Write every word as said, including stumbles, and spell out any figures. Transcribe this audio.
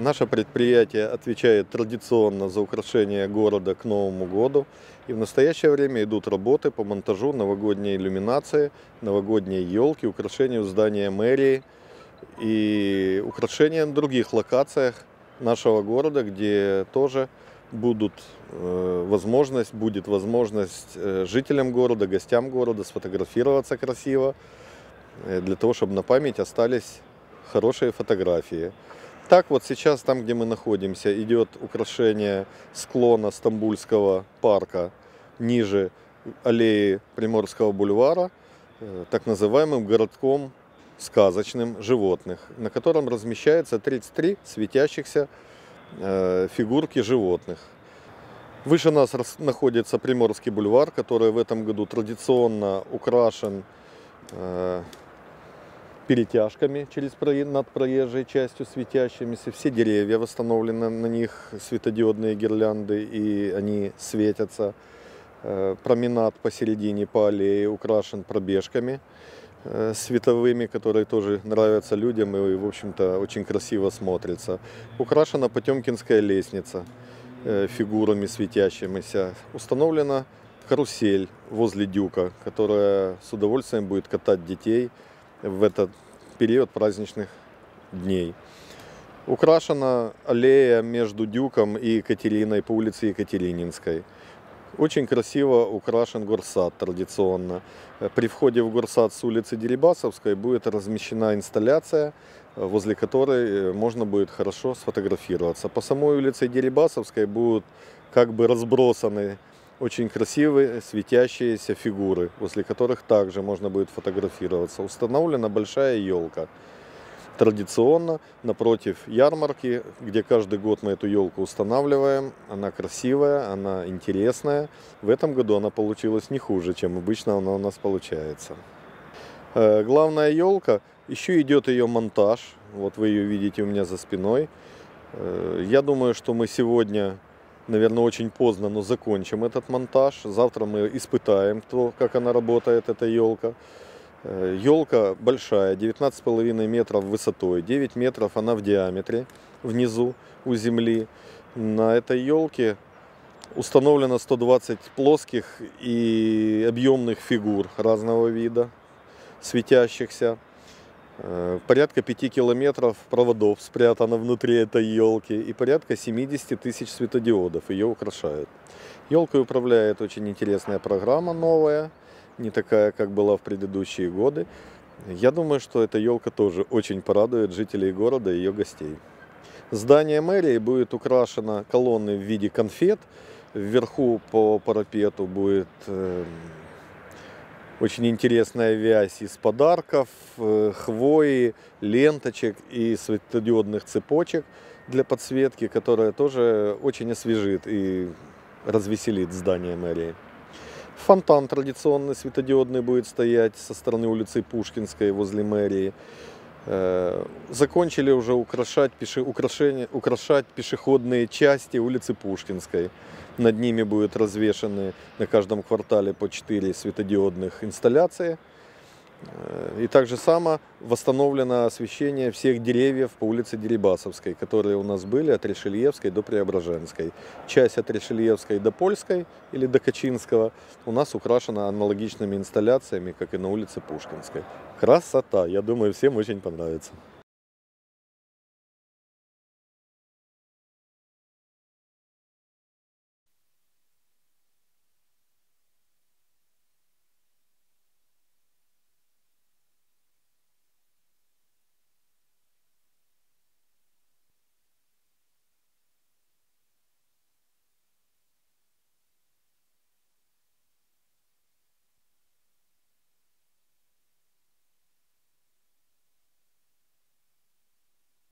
Наше предприятие отвечает традиционно за украшение города к Новому году. И в настоящее время идут работы по монтажу новогодней иллюминации, новогодней елки, украшению здания мэрии и украшением других локациях нашего города, где тоже будут, э, возможность, будет возможность э, жителям города, гостям города сфотографироваться красиво, э, для того, чтобы на память остались хорошие фотографии. Так вот сейчас, там, где мы находимся, идет украшение склона Стамбульского парка ниже аллеи Приморского бульвара, так называемым городком сказочным животных, на котором размещается тридцать три светящихся э, фигурки животных. Выше нас находится Приморский бульвар, который в этом году традиционно украшен э, перетяжками через над проезжей частью светящимися. Все деревья восстановлены, на них светодиодные гирлянды, и они светятся. Променад посередине по аллее украшен пробежками световыми, которые тоже нравятся людям и, в общем-то, очень красиво смотрятся. Украшена Потемкинская лестница фигурами светящимися. Установлена карусель возле Дюка, которая с удовольствием будет катать детей в этот период праздничных дней. Украшена аллея между Дюком и Екатериной по улице Екатерининской. Очень красиво украшен горсад традиционно. При входе в горсад с улицы Дерибасовской будет размещена инсталляция, возле которой можно будет хорошо сфотографироваться. По самой улице Дерибасовской будут как бы разбросаны очень красивые светящиеся фигуры, возле которых также можно будет фотографироваться. Установлена большая елка. Традиционно напротив ярмарки, где каждый год мы эту елку устанавливаем. Она красивая, она интересная. В этом году она получилась не хуже, чем обычно она у нас получается. Главная елка, еще идет ее монтаж. Вот вы ее видите у меня за спиной. Я думаю, что мы сегодня, наверное, очень поздно, но закончим этот монтаж. Завтра мы испытаем то, как она работает, эта елка. Елка большая, девятнадцать с половиной метров высотой, девять метров она в диаметре, внизу у земли. На этой елке установлено сто двадцать плоских и объемных фигур разного вида, светящихся. Порядка пяти километров проводов спрятано внутри этой елки и порядка семидесяти тысяч светодиодов ее украшают. Елкой управляет очень интересная программа новая, не такая, как была в предыдущие годы. Я думаю, что эта елка тоже очень порадует жителей города и ее гостей. Здание мэрии будет украшено колонной в виде конфет. Вверху по парапету будет э, очень интересная вязь из подарков, э, хвои, ленточек и светодиодных цепочек для подсветки, которая тоже очень освежит и развеселит здание мэрии. Фонтан традиционный светодиодный будет стоять со стороны улицы Пушкинской возле мэрии. Закончили уже украшать, пеше... украшение... украшать пешеходные части улицы Пушкинской. Над ними будут развешаны на каждом квартале по четыре светодиодных инсталляции. И также само восстановлено освещение всех деревьев по улице Дерибасовской, которые у нас были от Ришельевской до Преображенской. Часть от Ришельевской до Польской или до Качинского у нас украшена аналогичными инсталляциями, как и на улице Пушкинской. Красота! Я думаю, всем очень понравится.